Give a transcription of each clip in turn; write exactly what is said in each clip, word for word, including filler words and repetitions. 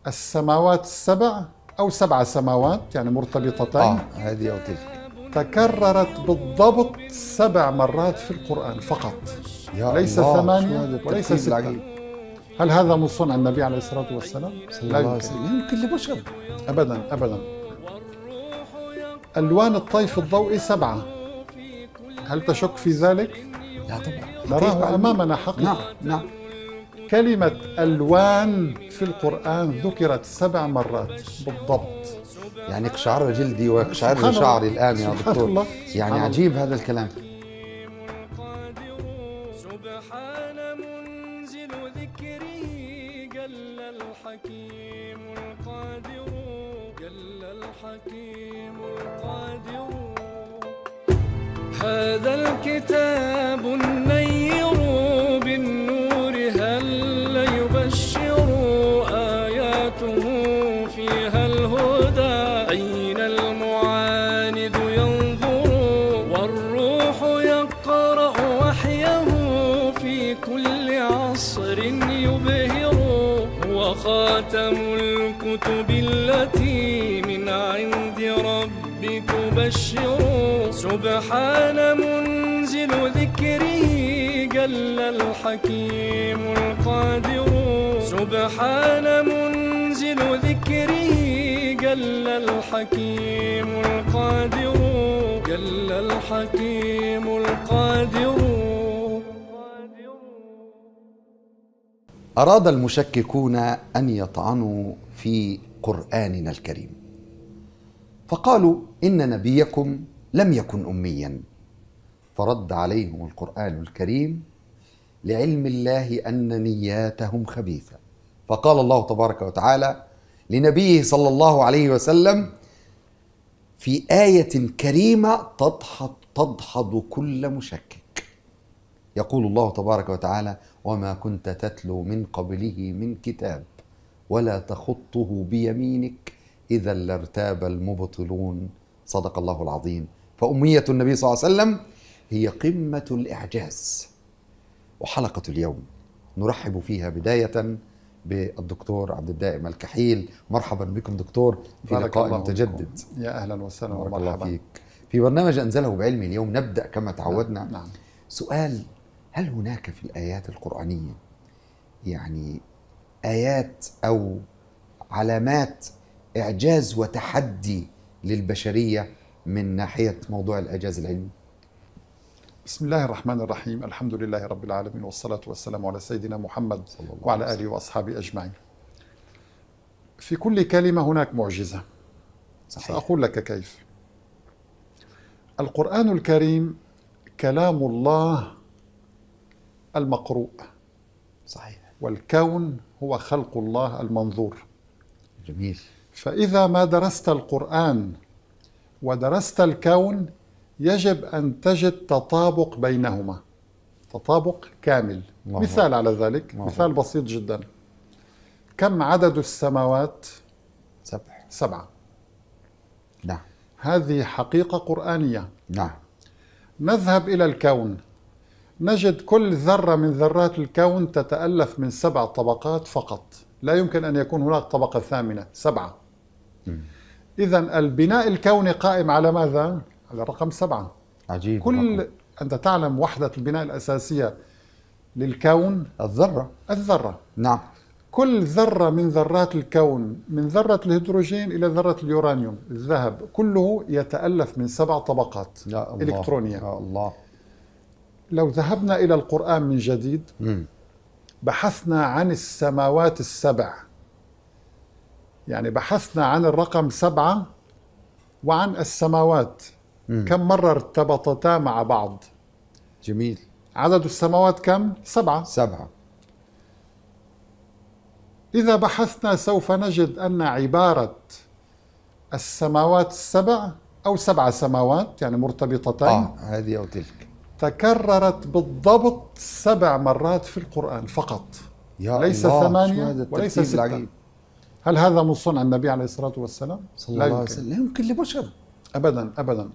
السماوات السبع أو سبع سماوات يعني مرتبطتين. آه هذه أو تلك. تكررت بالضبط سبع مرات في القرآن فقط، يا ليس الله، ثمانية وليس ستة. هل هذا من صنع النبي عليه الصلاة والسلام؟ لا يمكن. يمكن لبشر. أبدا أبدا. ألوان الطيف الضوئي سبعة، هل تشك في ذلك؟ لا طبعا، نراه أمامنا حقيقة. نعم نعم. كلمة ألوان في القرآن ذكرت سبع مرات بالضبط. يعني اقشعر جلدي واقشعر شعري الآن يا دكتور. الله. يعني عجيب هذا الكلام. سبحان منزل ذكره جل الحكيم القادر، جل الحكيم القادر. هذا الكتاب النير بالنور هل يبشر آياته فيها الهدى. أين المعاند ينظر والروح يقرأ وحيه في كل عصر يبهر. هو خاتم الكتب التي من عند ربي تبشر. سبحان منزل ذكره جل الحكيم القادر. سبحان منزل ذكره جل الحكيم القادر، جل الحكيم القادر. أراد المشككون أن يطعنوا في قرآننا الكريم، فقالوا إن نبيكم لم يكن أميا، فرد عليهم القرآن الكريم لعلم الله أن نياتهم خبيثة. فقال الله تبارك وتعالى لنبيه صلى الله عليه وسلم في آية كريمة تدحض, تدحض كل مشكك، يقول الله تبارك وتعالى: وما كنت تتلو من قبله من كتاب ولا تخطه بيمينك إذا لارتاب المبطلون. صدق الله العظيم. فأمية النبي صلى الله عليه وسلم هي قمة الإعجاز. وحلقة اليوم نرحب فيها بداية بالدكتور عبد الدائم الكحيل. مرحبا بكم دكتور في لقاء متجدد. يا أهلا وسهلا ومرحبا الله فيك في برنامج أنزله بعلمي. اليوم نبدأ كما تعودنا. نعم. نعم. سؤال: هل هناك في الآيات القرآنية يعني آيات أو علامات إعجاز وتحدي للبشرية من ناحية موضوع الإعجاز العلمي؟ بسم الله الرحمن الرحيم. الحمد لله رب العالمين، والصلاة والسلام على سيدنا محمد وعلى آله وأصحابه أجمعين. في كل كلمة هناك معجزة. صحيح. سأقول لك كيف. القرآن الكريم كلام الله المقروء. صحيح. والكون هو خلق الله المنظور. جميل. فإذا ما درست القرآن ودرست الكون يجب أن تجد تطابق بينهما، تطابق كامل. الله. مثال على ذلك، الله. مثال بسيط جدا. كم عدد السماوات؟ سبع. سبعة. نعم. هذه حقيقة قرآنية. نعم. نذهب إلى الكون نجد كل ذرة من ذرات الكون تتألف من سبع طبقات فقط، لا يمكن أن يكون هناك طبقة ثامنة. سبعة. إذن البناء الكوني قائم على ماذا؟ على رقم سبعة. عجيب. كل رقم. أنت تعلم وحدة البناء الأساسية للكون الذرة. الذرة. نعم. كل ذرة من ذرات الكون، من ذرة الهيدروجين إلى ذرة اليورانيوم الذهب، كله يتألف من سبع طبقات يا الله. إلكترونية. يا الله. لو ذهبنا إلى القرآن من جديد م. بحثنا عن السماوات السبع، يعني بحثنا عن الرقم سبعة وعن السماوات م. كم مرة ارتبطتا مع بعض. جميل. عدد السماوات كم؟ سبعة. سبعة. إذا بحثنا سوف نجد أن عبارة السماوات السبع أو سبع سماوات يعني مرتبطتين آه هذه أو تلك تكررت بالضبط سبع مرات في القرآن فقط. يا ليس الله. ثمانية وليس ستة. العجيب. هل هذا من صنع النبي عليه الصلاة والسلام؟ صلى الله عليه وسلم. لا يمكن لبشر. أبدا أبدا.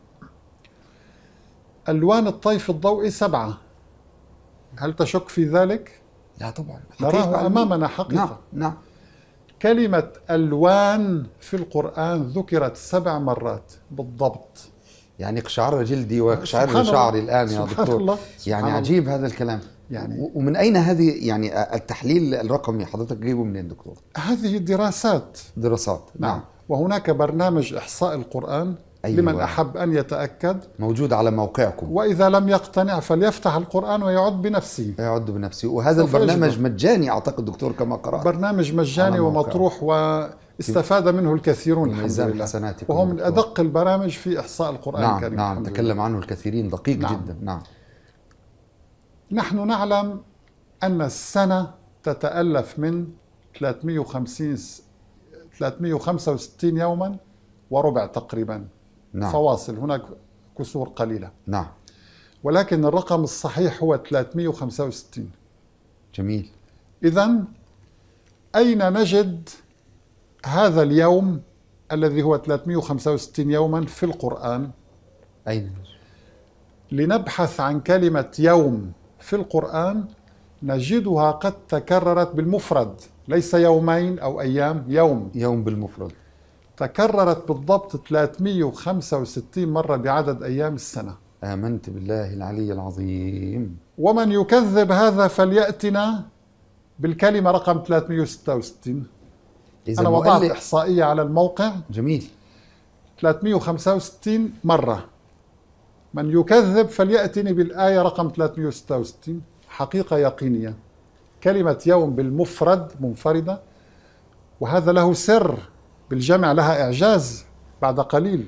ألوان الطيف الضوئي سبعة، هل تشك في ذلك؟ لا طبعا. نراه أمامنا حقيقة. نعم. نعم. كلمة ألوان في القرآن ذكرت سبع مرات بالضبط. يعني اقشعر جلدي واقشعر سبحان شعري الله. الآن يا سبحان دكتور. الله. يعني سبحان الله. عجيب هذا الكلام. يعني و- ومن أين هذه يعني التحليل الرقمي حضرتك جايبه منين دكتور؟ هذه دراسات. دراسات. نعم. نعم. وهناك برنامج إحصاء القرآن أيوة. لمن أحب أن يتأكد، موجود على موقعكم. وإذا لم يقتنع فليفتح القرآن ويعد بنفسه. يعد بنفسه. وهذا سوف البرنامج يجد. مجاني أعتقد دكتور كما قرأت. برنامج مجاني على موقعه. ومطروح واستفاد منه الكثيرون الحمد ميزان لله، حسناتكم وهو من دكتور. أدق البرامج في إحصاء القرآن نعم الكريم. نعم الحمد تكلم لله. عنه الكثيرين، دقيق نعم. جدا. نعم. نحن نعلم أن السنة تتألف من ثلاثمئة وخمسين ثلاثمئة وخمسة وستين يوما وربع تقريبا. نعم. فواصل، هناك كسور قليلة، نعم. ولكن الرقم الصحيح هو ثلاثمئة وخمسة وستين. جميل. إذن أين نجد هذا اليوم الذي هو ثلاثمئة وخمسة وستين يوما في القرآن؟ أين؟ لنبحث عن كلمة يوم في القرآن نجدها قد تكررت بالمفرد، ليس يومين أو أيام، يوم. يوم بالمفرد. تكررت بالضبط ثلاثمئة وخمسة وستين مرة بعدد أيام السنة. آمنت بالله العلي العظيم. ومن يكذب هذا فليأتنا بالكلمة رقم ثلاثمئة وستة وستين. إذا أنا وضعت مؤلف. إحصائية على الموقع، جميل. ثلاثمئة وخمسة وستين مرة. من يكذب فليأتني بالآية رقم ثلاثمئة وستة وستين. حقيقة يقينية، كلمة يوم بالمفرد منفردة، وهذا له سر، بالجمع لها إعجاز بعد قليل.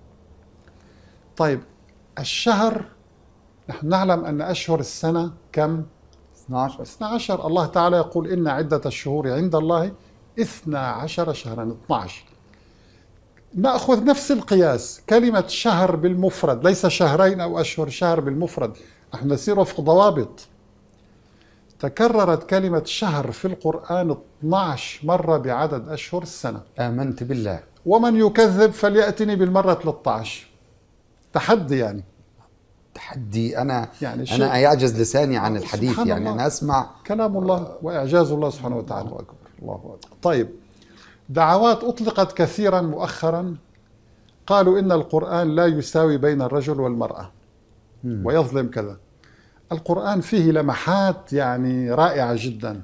طيب الشهر، نحن نعلم أن أشهر السنة كم؟ اثني عشر. اثني عشر. الله تعالى يقول إن عدة الشهور عند الله اثنا عشر شهرا، اثني عشر. نأخذ نفس القياس، كلمة شهر بالمفرد، ليس شهرين أو أشهر، شهر بالمفرد، نحن نسير وفق ضوابط. تكررت كلمة شهر في القرآن اثني عشر مرة بعدد أشهر السنة. آمنت بالله. ومن يكذب فليأتني بالمرة ثلاثة عشر. تحدي يعني. تحدي. أنا يعني شيء- أنا يعجز لساني عن الحديث. سبحان يعني الله. أنا أسمع كلام الله وإعجاز الله سبحانه وتعالى. الله أكبر. الله أكبر. طيب، دعوات أطلقت كثيرا مؤخرا، قالوا إن القرآن لا يساوي بين الرجل والمرأة ويظلم كذا. القرآن فيه لمحات يعني رائعة جدا.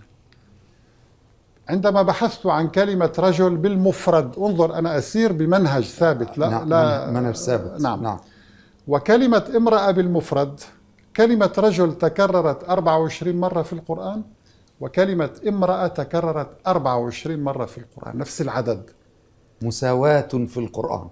عندما بحثت عن كلمة رجل بالمفرد، انظر أنا أسير بمنهج ثابت، لا نعم. لا منهج ثابت. نعم. نعم. وكلمة امرأة بالمفرد، كلمة رجل تكررت أربعة وعشرين مرة في القرآن، وكلمة امرأة تكررت أربعة وعشرين مرة في القرآن، نفس العدد. مساواة في القرآن.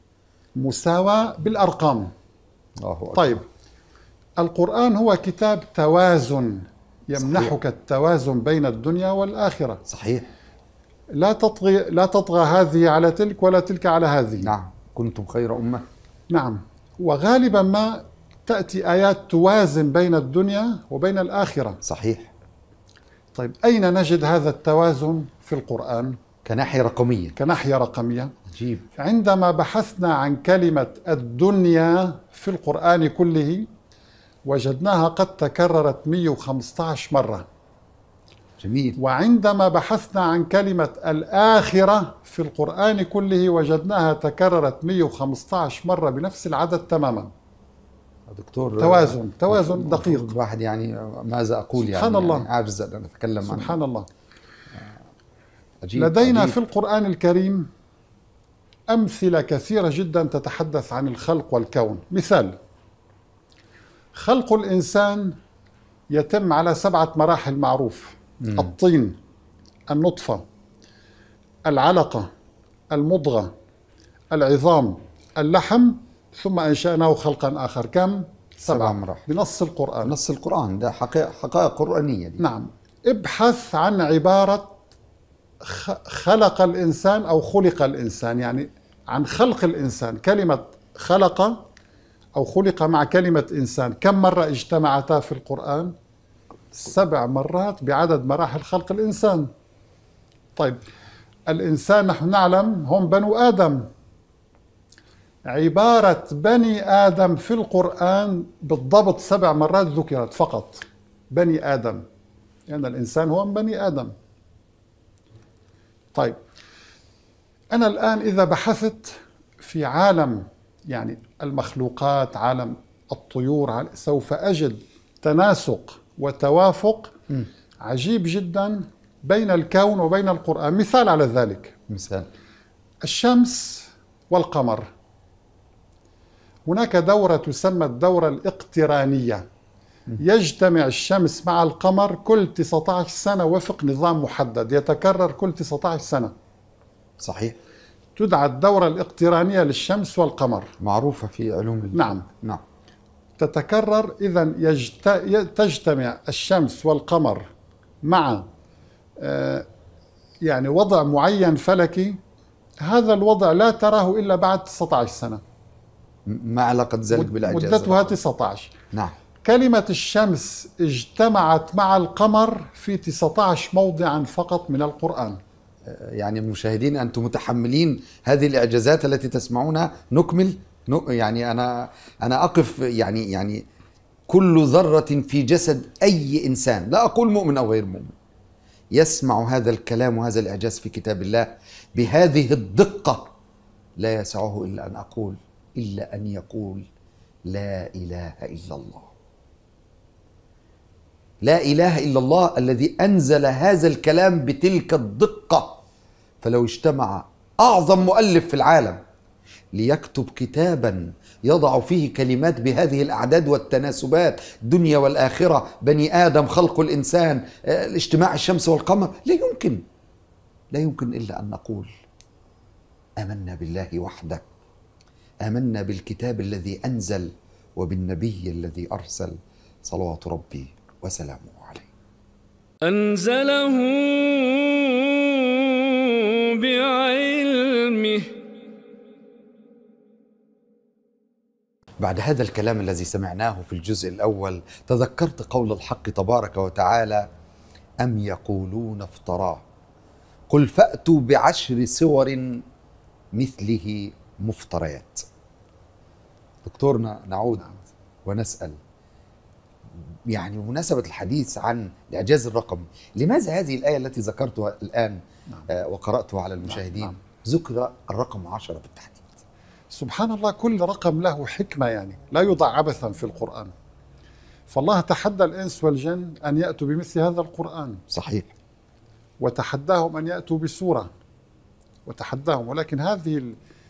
مساواة بالأرقام. الله أكبر. طيب، القرآن هو كتاب توازن، يمنحك صحيح. التوازن بين الدنيا والآخرة. صحيح. لا تطغي لا تطغى هذه على تلك ولا تلك على هذه. نعم. كنتم خير أمة. نعم. وغالبا ما تأتي آيات توازن بين الدنيا وبين الآخرة. صحيح. طيب، أين نجد هذا التوازن في القرآن كناحية رقمية. كناحية رقمية؟ عجيب. عندما بحثنا عن كلمة الدنيا في القرآن كله وجدناها قد تكررت مئة وخمسة عشر مرة. جميل. وعندما بحثنا عن كلمة الآخرة في القرآن كله وجدناها تكررت مئة وخمسة عشر مرة بنفس العدد تماما. دكتور، توازن توازن دقيق. الواحد يعني ماذا أقول؟ يعني سبحان الله. يعني عاجز أن أتكلم عنه. سبحان الله. عجيب. لدينا عجيب. في القرآن الكريم أمثلة كثيرة جدا تتحدث عن الخلق والكون. مثال، خلق الإنسان يتم على سبعة مراحل معروف: مم. الطين، النطفة، العلقة، المضغة، العظام، اللحم، ثم أنشأناه خلقا آخر. كم؟ سبع سبعة مراحل بنص القرآن. نص القرآن ده حقائق, حقائق قرآنية دي. نعم. ابحث عن عبارة خلق الإنسان أو خلق الإنسان، يعني عن خلق الإنسان. كلمة خلق أو خلق مع كلمة إنسان كم مرة اجتمعتا في القرآن؟ سبع مرات بعدد مراحل خلق الإنسان. طيب، الإنسان نحن نعلم هم بنو آدم. عبارة بني آدم في القرآن بالضبط سبع مرات ذكرت فقط، بني آدم، لأن يعني الإنسان هو من بني آدم. طيب أنا الآن إذا بحثت في عالم يعني المخلوقات، عالم الطيور، سوف أجد تناسق وتوافق م. عجيب جدا بين الكون وبين القرآن. مثال على ذلك، مثال الشمس والقمر. هناك دورة تسمى الدورة الاقترانية، يجتمع الشمس مع القمر كل تسعة عشر سنة وفق نظام محدد يتكرر كل تسعة عشر سنة. صحيح. تدعى الدورة الاقترانية للشمس والقمر، معروفة في علوم الفلك. نعم نعم. تتكرر، إذن يجت... تجتمع الشمس والقمر مع آه يعني وضع معين فلكي. هذا الوضع لا تراه إلا بعد تسعة عشر سنة. ما علاقة ذلك بالإعجاز؟ مدتها تسعة عشر. نعم. كلمة الشمس اجتمعت مع القمر في تسعة عشر موضعا فقط من القرآن. يعني المشاهدين أنتم متحملين هذه الإعجازات التي تسمعونها. نكمل. يعني أنا أنا أقف يعني يعني كل ذرة في جسد أي إنسان، لا أقول مؤمن أو غير مؤمن، يسمع هذا الكلام وهذا الإعجاز في كتاب الله بهذه الدقة، لا يسعه إلا أن أقول إلا أن يقول لا إله إلا الله. لا إله إلا الله الذي أنزل هذا الكلام بتلك الدقة. فلو اجتمع أعظم مؤلف في العالم ليكتب كتابا يضع فيه كلمات بهذه الأعداد والتناسبات، الدنيا والآخرة، بني آدم، خلق الإنسان، اجتماع الشمس والقمر، لا يمكن لا يمكن إلا أن نقول آمنا بالله وحده، آمنا بالكتاب الذي أنزل وبالنبي الذي أرسل، صلوات ربي وسلامه عليه. أنزله بعلمه. بعد هذا الكلام الذي سمعناه في الجزء الأول، تذكرت قول الحق تبارك وتعالى: أم يقولون افتراه قل فأتوا بعشر سور مثله مفتريات. دكتورنا، نعود ونسأل يعني بمناسبة الحديث عن الإعجاز الرقمي، لماذا هذه الآية التي ذكرتها الآن آه وقرأتها على المشاهدين نعم. ذكر الرقم عشرة بالتحديد؟ سبحان الله، كل رقم له حكمة، يعني لا يوضع عبثا في القرآن. فالله تحدى الإنس والجن أن يأتوا بمثل هذا القرآن. صحيح. وتحداهم أن يأتوا بسورة، وتحداهم، ولكن هذه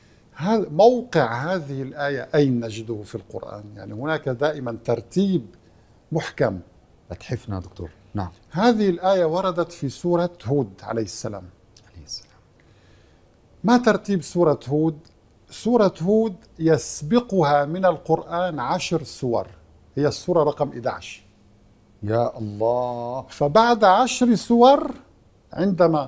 موقع هذه الآية أين نجده في القرآن؟ يعني هناك دائما ترتيب محكم. أتحفنا دكتور. نعم. هذه الآية وردت في سورة هود عليه السلام. عليه السلام. ما ترتيب سورة هود؟ سورة هود يسبقها من القرآن عشر سور، هي السورة رقم أحد عشر. يا الله. فبعد عشر سور عندما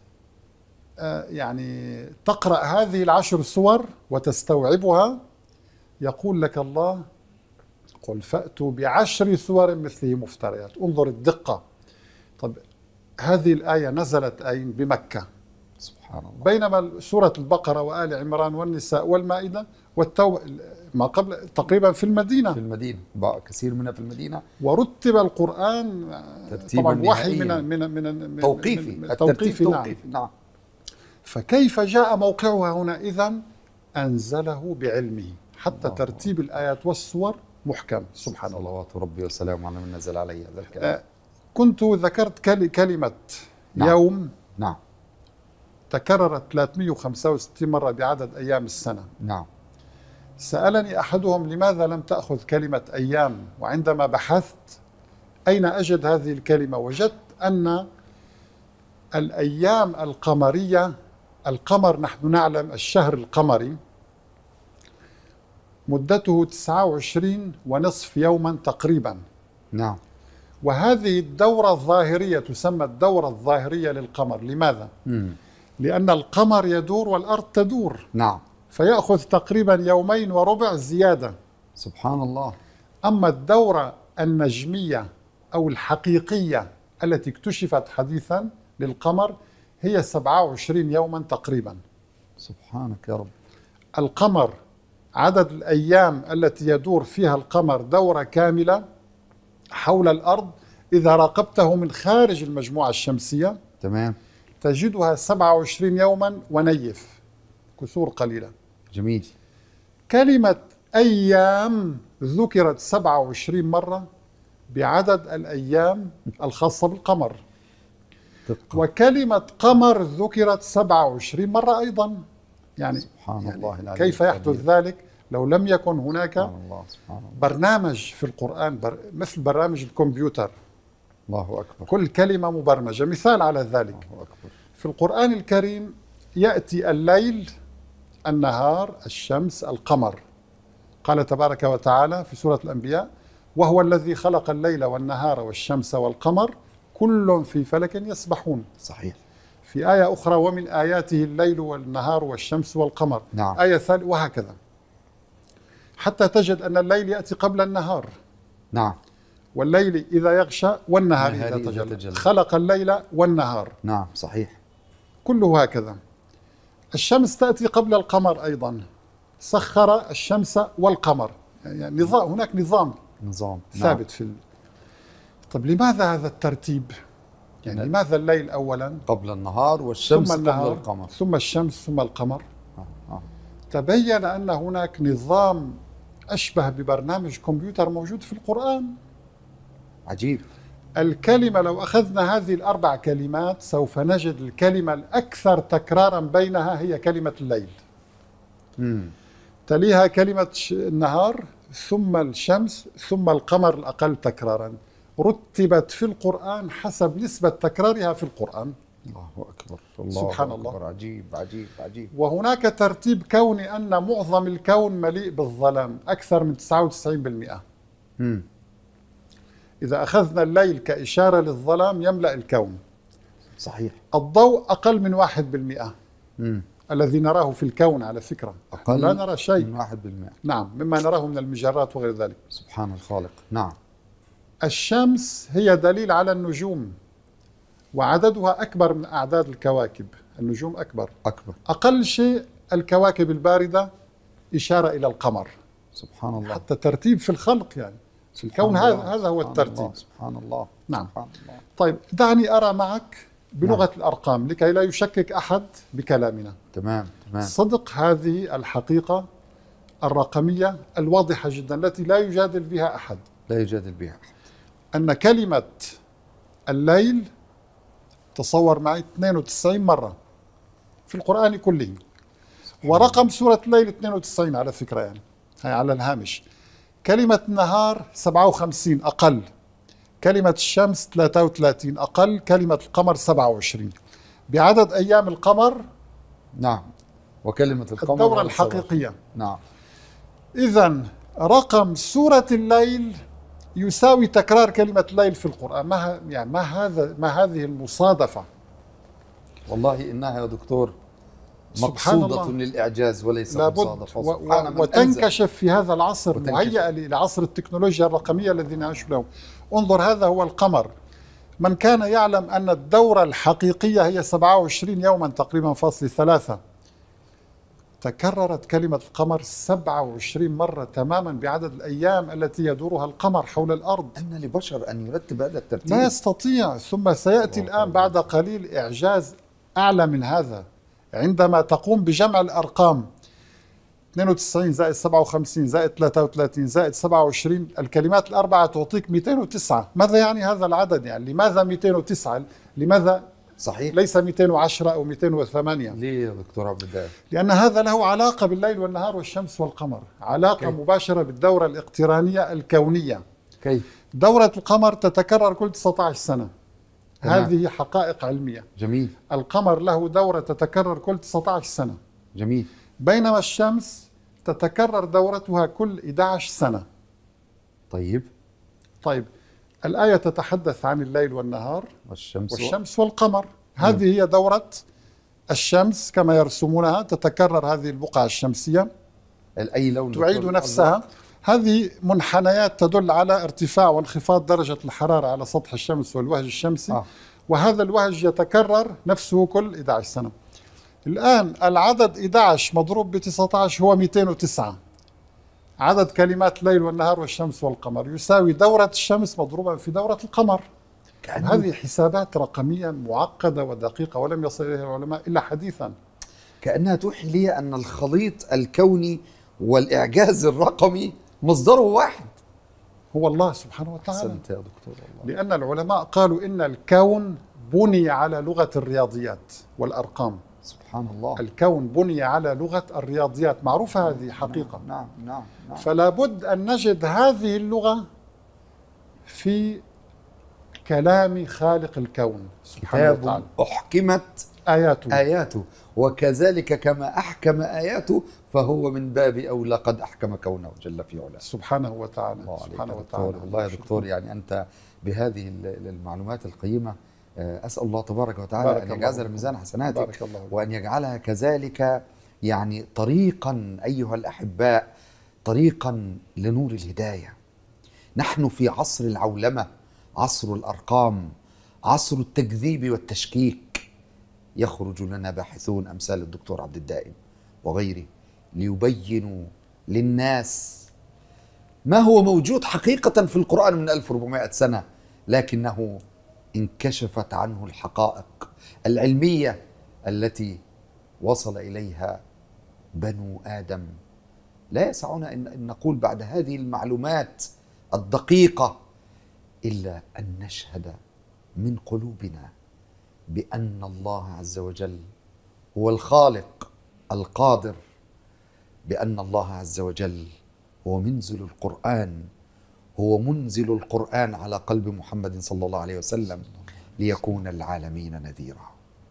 آه يعني تقرأ هذه العشر سور وتستوعبها، يقول لك الله: قل فأتوا بعشر سور مثله مفتريات. انظر الدقة. طب هذه الآية نزلت أين؟ بمكة. سبحان الله. بينما سورة البقرة وآل عمران والنساء والمائدة والتوبة ما قبل تقريبا في المدينة. في المدينة، كثير منها في المدينة. ورتب القرآن طبعا وحي من من من توقيفي، التوقيفي. نعم. نعم. فكيف جاء موقعها هنا؟ إذن أنزله بعلمه، حتى الله. ترتيب الآيات والسور محكم. سبحان الله. صلوات ربي وسلامه على من نزل عليه هذا الكلام. كنت ذكرت كلمة نعم. يوم نعم تكررت ثلاثمئة وخمسة وستين مرة بعدد أيام السنة. نعم. سألني أحدهم: لماذا لم تأخذ كلمة أيام؟ وعندما بحثت أين أجد هذه الكلمة، وجدت أن الأيام القمرية، القمر نحن نعلم الشهر القمري مدته تسعة وعشرين ونصف يوما تقريبا. نعم. وهذه الدورة الظاهرية تسمى الدورة الظاهرية للقمر. لماذا؟ مم. لأن القمر يدور والأرض تدور. نعم. فيأخذ تقريبا يومين وربع زيادة. سبحان الله. أما الدورة النجمية أو الحقيقية التي اكتشفت حديثا للقمر هي سبعة وعشرين يوما تقريبا. سبحانك يا رب. القمر عدد الأيام التي يدور فيها القمر دورة كاملة حول الأرض إذا راقبته من خارج المجموعة الشمسية، تمام، تجدها سبعة وعشرين يوما ونيف، كسور قليلة. جميل. كلمة أيام ذكرت سبعة وعشرين مرة بعدد الأيام الخاصة بالقمر. دقة. وكلمة قمر ذكرت سبعة وعشرين مرة أيضا. يعني, سبحان يعني الله العلي كيف يحدث القدير. ذلك لو لم يكن هناك سبحان الله سبحان الله. برنامج في القرآن بر مثل برامج الكمبيوتر، الله أكبر. كل كلمة مبرمجة. مثال على ذلك، الله أكبر. في القرآن الكريم يأتي الليل، النهار، الشمس، القمر. قال تبارك وتعالى في سورة الأنبياء: وهو الذي خلق الليل والنهار والشمس والقمر كل في فلك يسبحون. صحيح. في آية أخرى: ومن آياته الليل والنهار والشمس والقمر. نعم. آية ثالثة، وهكذا، حتى تجد أن الليل يأتي قبل النهار. نعم. والليل إذا يغشى والنهار النهار إذا إذا تجلى. تجلى. خلق الليل والنهار، نعم صحيح. كله هكذا. الشمس تأتي قبل القمر أيضا، سخر الشمس والقمر. يعني نظام، هناك نظام نظام ثابت. نعم. في ال... طب لماذا هذا الترتيب؟ يعني نعم. لماذا الليل أولا قبل النهار والشمس ثم النهار قبل القمر؟ ثم الشمس ثم القمر؟ آه. آه. تبين أن هناك نظام أشبه ببرنامج كمبيوتر موجود في القرآن. عجيب. الكلمة، لو أخذنا هذه الأربع كلمات سوف نجد الكلمة الأكثر تكرارا بينها هي كلمة الليل. مم. تليها كلمة النهار، ثم الشمس، ثم القمر الأقل تكرارا. رتبت في القرآن حسب نسبة تكرارها في القرآن. الله أكبر. الله سبحان أكبر. الله. عجيب عجيب عجيب. وهناك ترتيب كوني أن معظم الكون مليء بالظلام، أكثر من تسعة وتسعين بالمئة. مم. إذا أخذنا الليل كإشارة للظلام يملأ الكون. صحيح. الضوء أقل من واحد بالمئة مم. الذي نراه في الكون، على فكرة أقل لا نرى شيء. من واحد بالمئة. نعم، مما نراه من المجرات وغير ذلك. سبحان الخالق. نعم. الشمس هي دليل على النجوم، وعددها أكبر من أعداد الكواكب. النجوم أكبر. أكبر. أقل شيء الكواكب الباردة إشارة إلى القمر. سبحان الله. حتى ترتيب في الخلق، يعني في الكون، هذا هذا هو الترتيب. سبحان الله. نعم. سبحان الله. طيب دعني أرى معك بلغة نعم. الأرقام لكي لا يشكك أحد بكلامنا. تمام تمام. صدق هذه الحقيقة الرقمية الواضحة جدا التي لا يجادل بها أحد، لا يجادل بها أحد، أن كلمة الليل تصور معي اثنين وتسعين مرة في القرآن كله، ورقم سورة الليل اثنين وتسعين على فكرة، يعني هي على الهامش. كلمة النهار سبعة وخمسين أقل، كلمة الشمس ثلاثة وثلاثين أقل، كلمة القمر سبعة وعشرين. بعدد أيام القمر. نعم. وكلمة القمر الدورة الحقيقية. نعم. إذن رقم سورة الليل يساوي تكرار كلمة الليل في القرآن. ما يعني ما هذا ما هذه المصادفة؟ والله إنها يا دكتور سبحان مقصودة الله. للإعجاز وليس لابد مصادفة. و و وتنكشف في هذا العصر، مهيئة لعصر التكنولوجيا الرقمية الذي نعيش له. انظر، هذا هو القمر. من كان يعلم أن الدورة الحقيقية هي سبعة وعشرين يوما تقريبا فاصل ثلاثة، تكررت كلمة القمر سبعة وعشرين مرة تماما بعدد الأيام التي يدورها القمر حول الأرض. أن لبشر أن يرتب هذا الترتيب؟ لا يستطيع. ثم سيأتي الآن بعد قليل إعجاز أعلى من هذا، عندما تقوم بجمع الأرقام اثنين وتسعين زائد سبعة وخمسين زائد ثلاثة وثلاثين زائد سبعة وعشرين، الكلمات الأربعة تعطيك مئتين وتسعة. ماذا يعني هذا العدد؟ يعني لماذا مئتين وتسعة؟ لماذا صحيح ليس مئتين وعشرة أو مئتين وثمانية؟ ليه يا دكتور عبد الدائم؟ لأن هذا له علاقة بالليل والنهار والشمس والقمر، علاقة كيف؟ مباشرة بالدورة الاقترانية الكونية. كيف؟ دورة القمر تتكرر كل تسعة عشر سنة. تمام. هذه حقائق علمية. جميل. القمر له دورة تتكرر كل تسعة عشر سنة. جميل. بينما الشمس تتكرر دورتها كل أحد عشر سنة. طيب. طيب الآية تتحدث عن الليل والنهار والشمس, والشمس والقمر. هذه هي دورة الشمس كما يرسمونها، تتكرر هذه البقعة الشمسية، أي لون تعيد نفسها. هذه منحنيات تدل على ارتفاع وانخفاض درجة الحرارة على سطح الشمس والوهج الشمسي. آه. وهذا الوهج يتكرر نفسه كل أحد عشر سنة. الآن العدد أحد عشر مضروب ب تسعة عشر هو مئتين وتسعة. عدد كلمات الليل والنهار والشمس والقمر يساوي دورة الشمس مضروبة في دورة القمر. كأنه هذه حسابات رقمية معقدة ودقيقة ولم يصل إليها العلماء إلا حديثا. كأنها توحي لي أن الخليط الكوني والإعجاز الرقمي مصدره واحد، هو الله سبحانه وتعالى. أحسنت يا دكتور الله. لأن العلماء قالوا إن الكون بني على لغة الرياضيات والأرقام. سبحان الله. الكون بني على لغة الرياضيات، معروفة هذه حقيقة. نعم نعم نعم. فلا بد أن نجد هذه اللغة في كلام خالق الكون سبحانه وتعالى. كتاب أحكمت آياته آياته، وكذلك كما أحكم آياته فهو من باب أولى قد أحكم كونه جل في علاه سبحانه وتعالى. الله سبحانه عليك وتعالى. دكتور. والله يا دكتور يعني أنت بهذه المعلومات القيمة أسأل الله تبارك وتعالى أن يجعلها لميزان حسناتك، وأن يجعلها كذلك يعني طريقا أيها الأحباء، طريقا لنور الهداية. نحن في عصر العولمة، عصر الأرقام، عصر التكذيب والتشكيك. يخرج لنا باحثون أمثال الدكتور عبد الدائم وغيره ليبينوا للناس ما هو موجود حقيقة في القرآن من ألف وأربعمائة سنة، لكنه انكشفت عنه الحقائق العلمية التي وصل إليها بنو آدم. لا يسعنا أن نقول بعد هذه المعلومات الدقيقة إلا أن نشهد من قلوبنا بأن الله عز وجل هو الخالق القادر، بأن الله عز وجل هو منزل القرآن، هو منزل القرآن على قلب محمد صلى الله عليه وسلم ليكون العالمين نذيرا.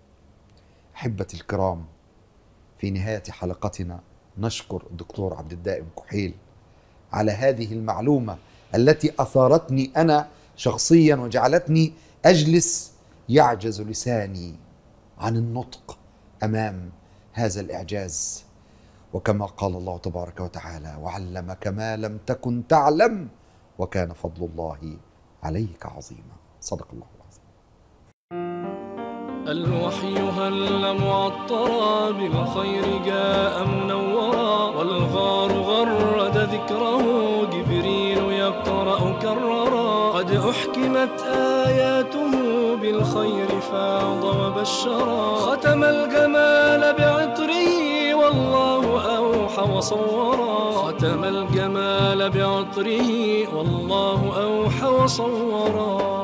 أحبتي الكرام، في نهاية حلقتنا نشكر الدكتور عبد الدائم كحيل على هذه المعلومة التي أثارتني أنا شخصيا وجعلتني أجلس يعجز لساني عن النطق أمام هذا الإعجاز. وكما قال الله تبارك وتعالى: وعلمك ما لم تكن تعلم وكان فضل الله عليك عظيما. صدق الله العظيم. الوحي هل معطرا بالخير جاء منورا، والغار غرد ذكره جبريل يقرأ كررا، قد أحكمت آياته بالخير فاض وبشرا، ختم الجمال بعطره والله أوحى وصورا، ختم الجمال بعطره والله أوحى وصورا.